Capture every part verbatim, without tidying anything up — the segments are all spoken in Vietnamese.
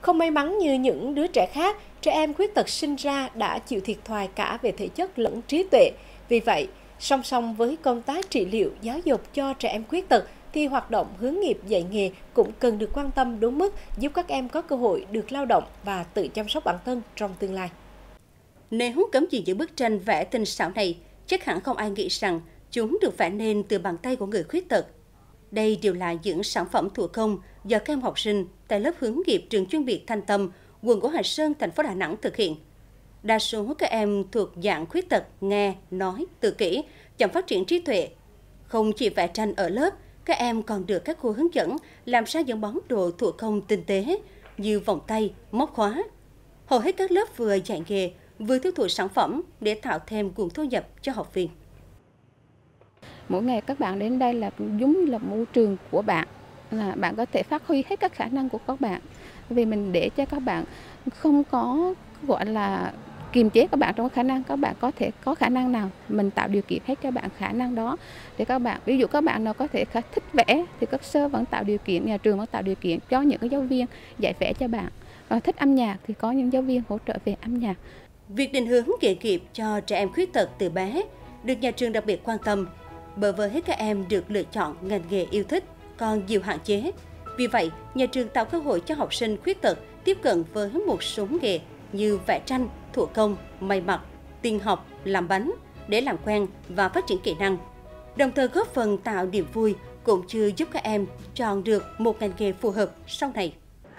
Không may mắn như những đứa trẻ khác, trẻ em khuyết tật sinh ra đã chịu thiệt thòi cả về thể chất lẫn trí tuệ. Vì vậy, song song với công tác trị liệu giáo dục cho trẻ em khuyết tật, thì hoạt động hướng nghiệp dạy nghề cũng cần được quan tâm đúng mức, giúp các em có cơ hội được lao động và tự chăm sóc bản thân trong tương lai. Nếu cấm chỉ những bức tranh vẽ tinh xảo này, chắc hẳn không ai nghĩ rằng chúng được vẽ nên từ bàn tay của người khuyết tật. Đây đều là những sản phẩm thủ công do các em học sinh tại lớp hướng nghiệp trường chuyên biệt Thanh Tâm, quận Ngũ Hành Sơn, thành phố Đà Nẵng thực hiện. Đa số các em thuộc dạng khuyết tật nghe, nói, tự kỷ, chậm phát triển trí tuệ. Không chỉ vẽ tranh ở lớp, các em còn được các cô hướng dẫn làm ra những món đồ thủ công tinh tế như vòng tay, móc khóa. Hầu hết các lớp vừa dạy nghề, vừa tiêu thụ sản phẩm để tạo thêm nguồn thu nhập cho học viên. Mỗi ngày các bạn đến đây là giống như là môi trường của bạn, là bạn có thể phát huy hết các khả năng của các bạn. Vì mình để cho các bạn không có gọi là kiềm chế các bạn trong khả năng, các bạn có thể có khả năng nào mình tạo điều kiện hết cho bạn khả năng đó để các bạn, ví dụ các bạn nào có thể thích vẽ thì các sơ vẫn tạo điều kiện, nhà trường vẫn tạo điều kiện cho những cái giáo viên dạy vẽ cho bạn. Và thích âm nhạc thì có những giáo viên hỗ trợ về âm nhạc. Việc định hướng nghề nghiệp cho trẻ em khuyết tật từ bé được nhà trường đặc biệt quan tâm, bởi với các em được lựa chọn ngành nghề yêu thích còn nhiều hạn chế. Vì vậy, nhà trường tạo cơ hội cho học sinh khuyết tật tiếp cận với một số nghề như vẽ tranh, thủ công, may mặc, tin học, làm bánh để làm quen và phát triển kỹ năng. Đồng thời góp phần tạo niềm vui cũng như giúp các em chọn được một ngành nghề phù hợp sau này.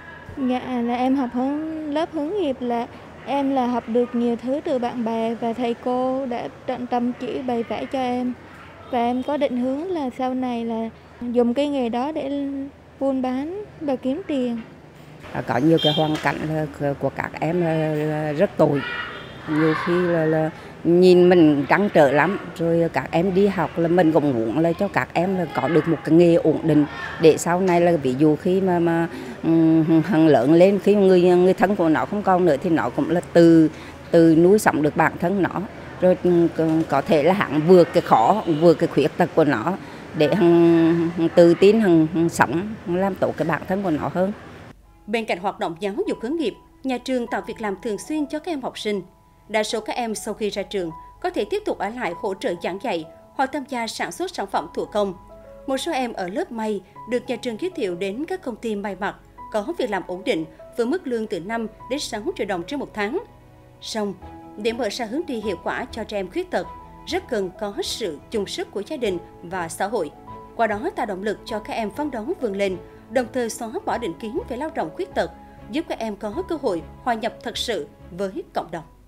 Dạ, là em học hướng lớp hướng nghiệp là em là học được nhiều thứ từ bạn bè và thầy cô đã tận tâm chỉ bày vẽ cho em. Và em có định hướng là sau này là dùng cái nghề đó để buôn bán và kiếm tiền. Có nhiều cái hoàn cảnh của các em là rất tồi. Nhiều khi là, là nhìn mình trăn trở lắm, rồi các em đi học là mình cũng muốn là cho các em là có được một cái nghề ổn định để sau này là ví dụ khi mà mà hằng lớn lên, khi người người thân của nó không còn nữa thì nó cũng là từ từ nuôi sống được bản thân nó, rồi có thể là hẳn vượt cái khó, vượt cái khuyết tật của nó để hằng, hằng tự tin hằng, hằng sống, hằng làm tốt cái bản thân của nó hơn. Bên cạnh hoạt động giáo dục hướng nghiệp, nhà trường tạo việc làm thường xuyên cho các em học sinh. Đa số các em sau khi ra trường có thể tiếp tục ở lại hỗ trợ giảng dạy hoặc tham gia sản xuất sản phẩm thủ công. Một số em ở lớp may được nhà trường giới thiệu đến các công ty may mặc, có việc làm ổn định với mức lương từ năm đến sáu triệu đồng trên một tháng. Song, để mở ra hướng đi hiệu quả cho trẻ em khuyết tật, rất cần có sự chung sức của gia đình và xã hội. Qua đó tạo động lực cho các em phấn đấu vươn lên, đồng thời xóa bỏ định kiến về lao động khuyết tật, giúp các em có cơ hội hòa nhập thật sự với cộng đồng.